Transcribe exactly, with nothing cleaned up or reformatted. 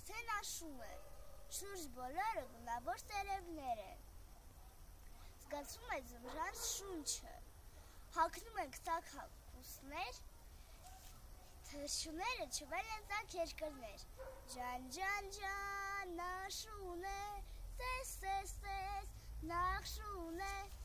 արդեն աշուն է, շուրջ բոլորը գունավոր տերևներ են, զգացում է ձմռան շունչը, հագնում ենք տաք հագուստներ, թշուները չվել են տաք երկրներ, ջան, ջան, ջան, աշուն է, տես, տես, տես, նախշուն է,